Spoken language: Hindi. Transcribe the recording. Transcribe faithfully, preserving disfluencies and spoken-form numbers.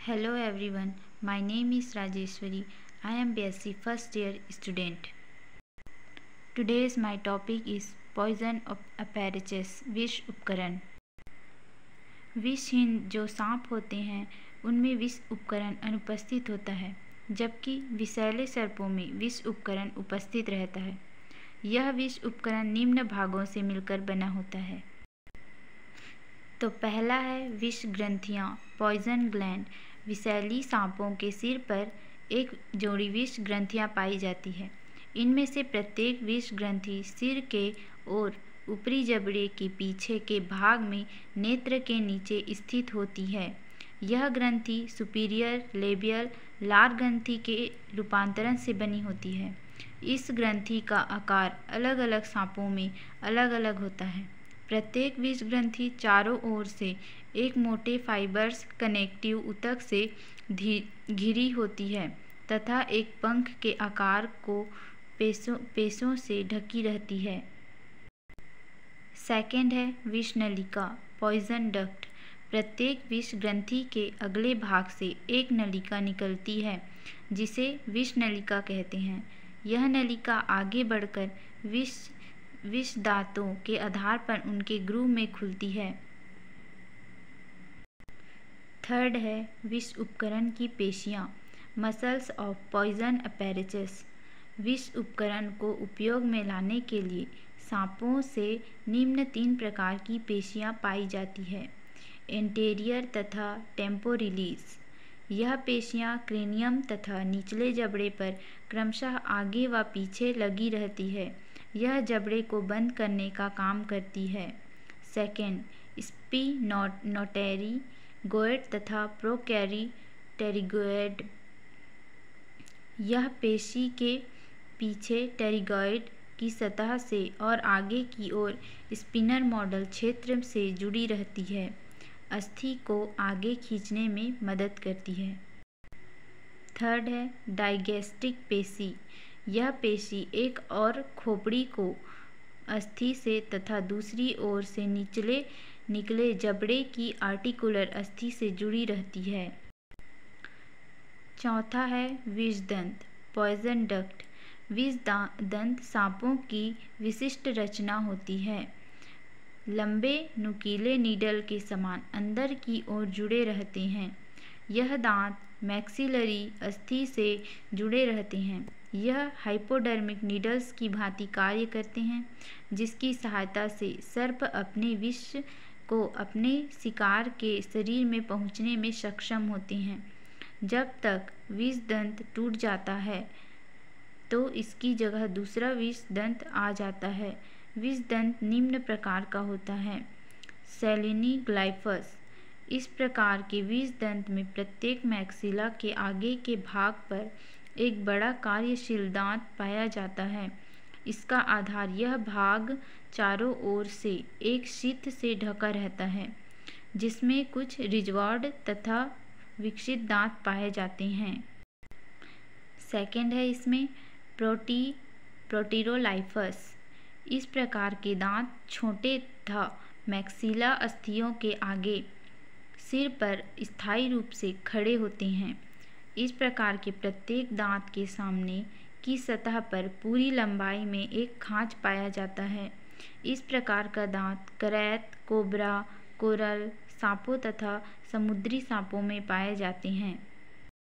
Hello everyone, my name is Rajeshwari. I am B S c first year student. Today's my topic is poison apparatus विष उपकरण। विषहीन जो सांप होते हैं उनमें विष उपकरण अनुपस्थित होता है, जबकि विषैले सर्पों में विष उपकरण उपस्थित रहता है। यह विष उपकरण निम्न भागों से मिलकर बना होता है। तो पहला है विष ग्रंथियाँ, पॉइजन ग्लैंड। विषैली सांपों के सिर पर एक जोड़ी विष ग्रंथियाँ पाई जाती है। इनमें से प्रत्येक विष ग्रंथि सिर के और ऊपरी जबड़े के पीछे के भाग में नेत्र के नीचे स्थित होती है। यह ग्रंथि सुपीरियर लेबियल लार ग्रंथि के रूपांतरण से बनी होती है। इस ग्रंथि का आकार अलग अलग सांपों में अलग अलग होता है। प्रत्येक विष ग्रंथि चारों ओर से एक मोटे फाइबर्स कनेक्टिव ऊतक से घिरी होती है तथा एक पंख के आकार को पेशों पेशों से ढकी रहती है। सेकंड है विष नलिका, पॉइजन डक्ट। प्रत्येक विष ग्रंथि के अगले भाग से एक नलिका निकलती है जिसे विष नलिका कहते हैं। यह नलिका आगे बढ़कर विष विष दांतों के आधार पर उनके ग्रूव में खुलती है। थर्ड है विष उपकरण की पेशियाँ, मसल्स ऑफ पॉइजन apparatus। विष उपकरण को उपयोग में लाने के लिए सांपों से निम्न तीन प्रकार की पेशियाँ पाई जाती है, एंटेरियर तथा टेम्पोरिलीज। यह पेशियाँ क्रेनियम तथा निचले जबड़े पर क्रमशः आगे व पीछे लगी रहती है। यह जबड़े को बंद करने का काम करती है। सेकेंड, स्पिनोटेरी गोएड तथा प्रोकैरी टेरिगोएड। यह पेशी के पीछे टेरिगोइड की सतह से और आगे की ओर स्पिनर मॉडल क्षेत्र से जुड़ी रहती है। अस्थि को आगे खींचने में मदद करती है। थर्ड है डाइगैस्ट्रिक पेशी। यह पेशी एक और खोपड़ी को अस्थि से तथा दूसरी ओर से निचले निकले जबड़े की आर्टिकुलर अस्थि से जुड़ी रहती है। चौथा है विषदंत, पॉइजन डक्ट। विष दंत सांपों की विशिष्ट रचना होती है। लंबे नुकीले नीडल के समान अंदर की ओर जुड़े रहते हैं। यह दांत मैक्सिलरी अस्थि से जुड़े रहते हैं। यह हाइपोडर्मिक नीडल्स की भांति कार्य करते हैं, जिसकी सहायता से सर्प अपने विष को अपने शिकार के शरीर में पहुंचने में सक्षम होते हैं। जब तक विष दंत टूट जाता है तो इसकी जगह दूसरा विष दंत आ जाता है। विष दंत निम्न प्रकार का होता है, सेलिनी ग्लाइफस। इस प्रकार के विष दंत में प्रत्येक मैक्सिला के आगे के भाग पर एक बड़ा कार्यशील दांत पाया जाता है। इसका आधार यह भाग चारों ओर से एक शीथ से ढका रहता है, जिसमें कुछ रिजवार्ड तथा विकसित दांत पाए जाते हैं। सेकंड है इसमें प्रोटी प्रोटीरोलाइफस। इस प्रकार के दांत छोटे तथा मैक्सिला अस्थियों के आगे सिर पर स्थायी रूप से खड़े होते हैं। इस प्रकार के प्रत्येक दांत के सामने की सतह पर पूरी लंबाई में एक खांच पाया जाता है। इस प्रकार का दांत करैत, कोबरा, कोरल सांपों तथा समुद्री सांपों में पाए जाते हैं।